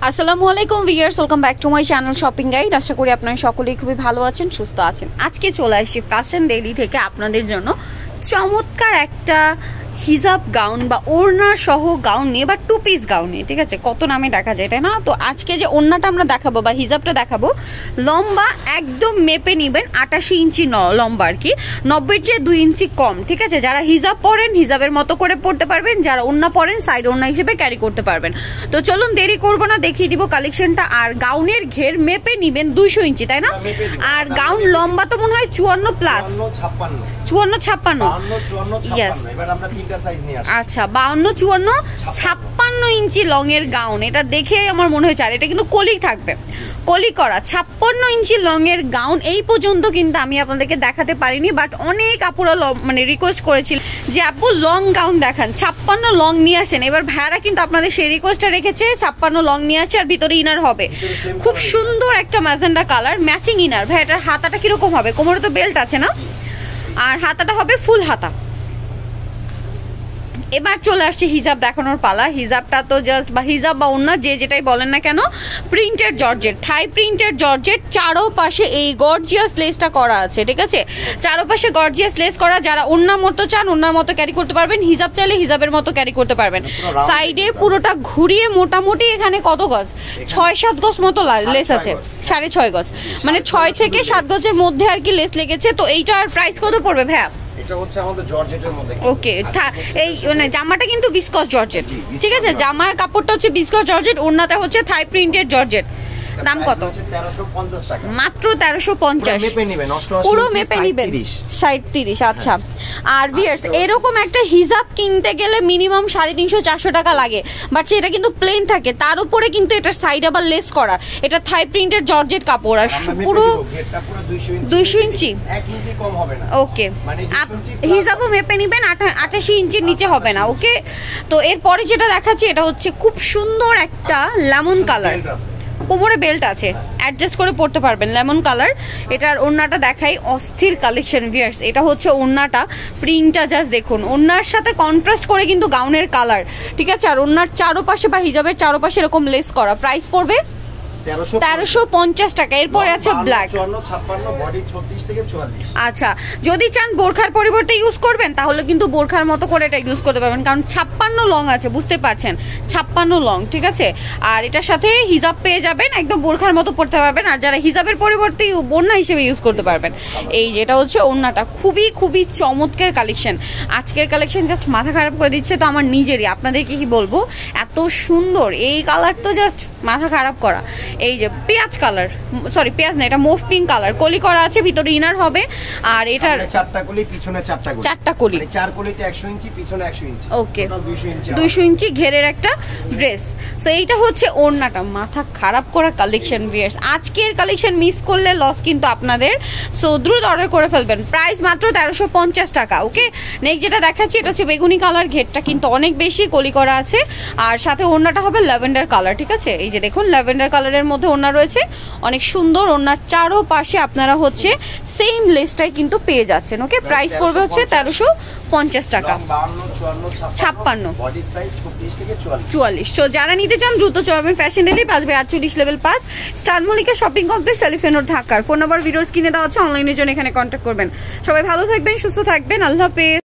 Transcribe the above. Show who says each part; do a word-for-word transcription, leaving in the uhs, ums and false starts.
Speaker 1: আসসালামু আলাইকুম viewers, welcome back to my channel shopping guide. আশা করি আপনারা সকলেই খুবই ভালো আছেন, সুস্থ আছেন। আজকে চলে আসছি ফ্যাশন ডেইলি থেকে আপনাদের জন্য চমৎকার একটা হিজাব গাউন বা ওড়না সহ গাউন নিয়ে বা টু পিস গাউন নিয়ে, ঠিক আছে? কত নামে দেখা যায়, তাই না? তো আজকে যে ওড়নাটা আমরা দেখাবো বা হিজাবটা দেখাবো, লম্বা একদম মেপে নেবেন আটাশি ইঞ্চি লম্বা, আর কি নব্বইয়ের চেয়ে দুই ইঞ্চি কম, ঠিক আছে? যারা হিজাব পরেন হিজাবের মতো করে পড়তে পারবেন, যারা ওড়না পরেন সাইড ওড়না হিসেবে ক্যারি করতে পারবেন। তো চলুন দেরি করবো না, দেখিয়ে দিব কালেকশনটা। আর গাউনের ঘের মেপে নিবেন দুইশো ইঞ্চি, তাই না? আর গাউন লম্বা তো মনে হয় চুয়ান্ন প্লাস, চুয়ান্ন ছাপ্পান্ন, আচ্ছা বাউন্ন চুয়ান্ন ছাপ্পান্ন ইঞ্চি লং এর গাউন। এটা দেখে আমার মনে হয়েছে, আর এটা কিন্তু কলি থাকবে, কলি করা ছাপ্পান্ন ইঞ্চি লং এর গাউন। এই পর্যন্ত কিন্তু আমি আপনাদেরকে দেখাতে পারিনি, বাট অনেক আপুরা মানে রিকোয়েস্ট করেছিল যে আপু লং গাউন দেখান, ছাপ্পান্ন লং নিয়ে আসেন। এবার ভাইয়ারা কিন্তু আপনাদের সেই রিকোয়েস্টটা রেখেছে, ছাপ্পান্ন লং নিয়ে আসছে, আর ভিতরে ইনার হবে খুব সুন্দর একটা ম্যাজেন্ডা কালার ম্যাচিং ইনার। ভাই এটার হাতাটা কিরকম হবে? কোমরে তো বেল্ট আছে না, আর হাতাটা হবে ফুল হাতা। এবার চলে আসছে হিজাব দেখানোর পালা। হিজাবটা তো জাস্ট বা হিজাব বা ওড়না যে যেটাই বলেন না কেন, printed georgette, Thai printed georgette, চারোপাশে এই গর্জিয়াস লেসটা করা আছে, ঠিক আছে? চারোপাশে গর্জিয়াস লেস করা। যারা ওড়নার মতো চান ওড়নার মতো ক্যারি করতে পারবেন, হিজাব চাইলে হিজাবের মতো ক্যারি করতে পারবেন। সাইডে পুরোটা ঘুরিয়ে মোটামুটি এখানে কত গজ, ছয় সাত গজ মতো লেস আছে, সাড়ে ছয় গজ, মানে ছয় থেকে সাত গজের মধ্যে আর কি লেস লেগেছে। তো এইটার প্রাইস কত পড়বে ভাইয়া?
Speaker 2: এটা হচ্ছে আমাদের জর্জেটের মধ্যে। ওকে,
Speaker 1: এই মানে জামাটা কিন্তু বিস্কস জর্জেট, ঠিক আছে? জামার কাপড়টা হচ্ছে বিস্কস জর্জেট, ওড়নাটা হচ্ছে থাই প্রিন্টেড জর্জেট। দাম কত?
Speaker 2: তেরোশো পঞ্চাশ টাকা,
Speaker 1: মাত্র তেরোশো পঞ্চাশ। পুরো মেপে নিবেন ষাট তিরিশ। আচ্ছা, আর ভিউয়ার্স এরকম একটা হিজাব কিনতে গেলে মিনিমাম সাড়ে তিনশো চারশো টাকা লাগে, বাট সেটা কিন্তু প্লেন থাকে, তার উপরে কিন্তু এটা সাইড আবার লেস করা। এটা থাই প্রিন্টেড জর্জেট কাপড়, আর পুরো দুইশো ইঞ্চি, ওকে। হিজাবও মেপে নিবেন, আটাশি ইঞ্চির নিচে হবে না, ওকে। তো এরপরে যেটা দেখাচ্ছি এটা হচ্ছে খুব সুন্দর একটা লেমন কালার, কোমরে বেল্ট আছে, অ্যাডজাস্ট করে পড়তে পারবেন, লেমন কালার। এটার ওড়নাটা দেখাই, অস্থির কালেকশন ভিউয়ার্স। এটা হচ্ছে ওড়নাটা, প্রিন্টটা জাস্ট দেখুন, ওড়নার সাথে কন্ট্রাস্ট করে কিন্তু গাউনের কালার, ঠিক আছে? আর ওড়নার চারোপাশে বা হিজাবের চারোপাশে এরকম লেস করা। প্রাইস পড়বে তেরোশো পঞ্চাশ টাকা। এরপরে আছে ব্ল্যাক। আচ্ছা, যদি চান বোরখার পরিবর্তে ইউজ করবেন তাহলে কিন্তু বোরখার মতো করে এটা ইউজ করতে পারবেন, কারণ ছাপ্পান্ন লং আছে, বুঝতে পারছেন, ছাপ্পান্ন লং, ঠিক আছে? আর এটার সাথে হিজাব পেয়ে যাবেন, একদম বোরখার মতো পড়তে পারবেন। আর যারা হিজাবের পরিবর্তে ওড়না হিসেবে ইউজ করতে পারবেন। এই যেটা হচ্ছে ওড়নাটা, খুবই খুবই চমৎকার কালেকশন। আজকের কালেকশন জাস্ট মাথা খারাপ করে দিচ্ছে, তো আমার নিজেরই, আপনাদেরকে কি বলবো, এত সুন্দর এই কালার তো জাস্ট মাথা খারাপ করা। এই যে পেঁয়াজ কালার, সরি পেঁয়াজ না, এটা মুভ পিঙ্ক কালার, কলি করা আছে, ভিতরে ইনার হবে। আর এটার
Speaker 2: চারটা কলি, পিছনে চারটা কলি, চারটা কলি, মানে চার কলিতে একশো ইঞ্চি, পিছনে একশো ইঞ্চি, ওকে, দুইশো ইঞ্চি, দুইশো ইঞ্চি ঘেরের একটা ড্রেস। সো এইটা হচ্ছে ওড়নাটা, মাথা খারাপ করা কালেকশন ভিউয়ার্স। আজকের কালেকশন মিস করলে লস কিন্তু আপনাদের, সো দ্রুত অর্ডার করে ফেলবেন। প্রাইস মাত্র তেরোশো পঞ্চাশ টাকা, ওকে। নেক্সট যেটা দেখাচ্ছি এটা হচ্ছে বেগুনি কালার, ঘেরটা কিন্তু অনেক বেশি কলি করা আছে, আর সাথে ওড়নাটা হবে ল্যাভেন্ডার কালার, ঠিক আছে? এই যে দেখুন ল্যাভেন্ডার কালারের মধ্যে ওড়না রয়েছে, অনেক সুন্দর। ওড়নার চারো পাশে আপনারা হচ্ছে সেম লেসটাই কিন্তু পেয়ে যাচ্ছেন, ওকে। প্রাইস পড়বে হচ্ছে তেরোশো পঞ্চাশ টাকা, ছাপ্পান্ন চুয়াল্লিশ। তো যারা নিতে চান দ্রুত চলবেন ফ্যাশন ডেলি, পাঁচবে আটচল্লিশ লেভেল পাঁচ, star Mallika shopping complex, Elephant Road, ঢাকার। ফোন নাম্বার ভিডিওস কিনে দেওয়া হচ্ছে, অনলাইনের জন্য এখানে কন্ট্যাক্ট করবেন। সবাই ভালো থাকবেন, সুস্থ থাকবেন, আল্লাহ হাফেজ।